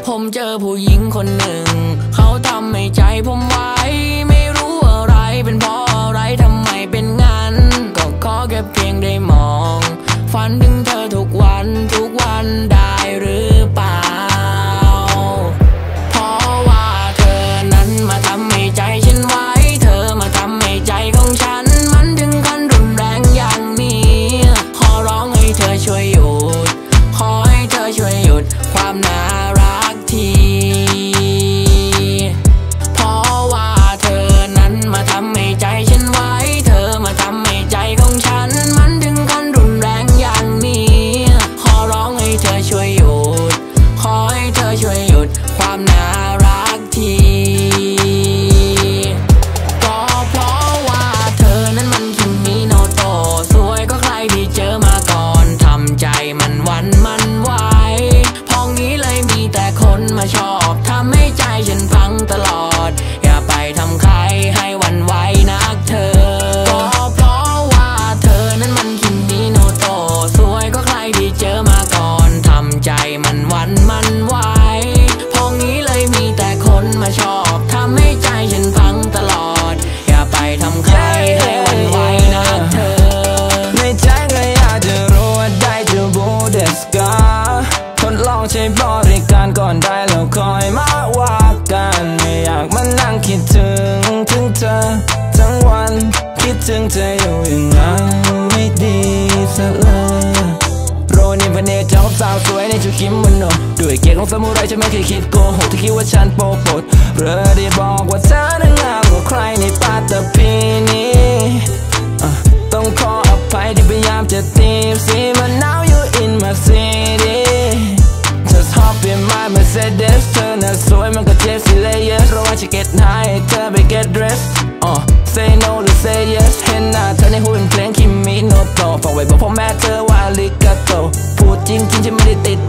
ผมเจอผู้หญิงคนหนึ่งเขาทำให้ใจผมไว้ไม่รู้อะไรเป็นเพราะอะไรทำไมเป็นงั้นก็ขอแค่เพียงได้มองฝันถึงเธอทุกวันได้หรือเปล่าเพราะว่าเธอนั้นมาทำให้ใจฉันไว้เธอมาทำให้ใจของฉันมันถึงขั้นรุนแรงอย่างนี้ขอร้องให้เธอช่วยหยุดขอให้เธอช่วยหยุดความน่ารักทีเพราะว่าเธอนั้นมาทำให้ใจฉันไว้เธอมาทำให้ใจของฉันมันถึงขั้นรุนแรงอย่างนี้ขอร้องให้เธอช่วยหยุดขอให้เธอช่วยหยุดความน่ารักทีก็เพราะว่าเธอนั้นมันคิมิโนโตะสวยก็ใครที่เจอมาก่อนทำใจมันวันมันไหวพองี้เลยมีแต่คนมาชอบทำให้ใจฉันพังตลอดอย่าไปทำใครให้หวั่นไหวนักเธอก็เพราะว่าเธอนั้นมันคิมิโนโตะสวยก็ใครที่เจอมาก่อนทำใจมันวันมันไหวพองี้เลยมีแต่คนมาชอบทำให้ใจฉันพังตลอดอย่าไปทำใครให้หวั่นไหวนักเธอในใจก็อยากจะรู้ว่าได้จะบูเดสกาทดลองใช้บริการก่อนได้แล้วคอยมาว่ากันไม่อยากมานั่งคิดถึงเธอทั้งวันคิดถึงเธออยู่อย่างนั้นไม่ดีสักเลยโรนิพันเนเจ้าสาวสวยในชุดคิมโมโนด้วยเกียรติของซามูไรฉันไม่เคยคิดโกหกที่คิดว่าฉันโปปดเรือได้บอกว่าเธอนั้นงามกว่าใครในปัตตภีนี้ต้องขออภัยที่พยายามจะตีสีมัน now you in my city just hop in my Mercedes เธอน่ะสวยมันก็เจ็บสิเลยyes ระวังจะ get high เธอไป get dressed say no หรือ say yes เห็นหน้าเธอในหุ่นเพลงคิมิโนโตะฝากไว้บอกพ่อแม่เธอว่าอาริกาโตพูดจริงฉันไม่ได้ติด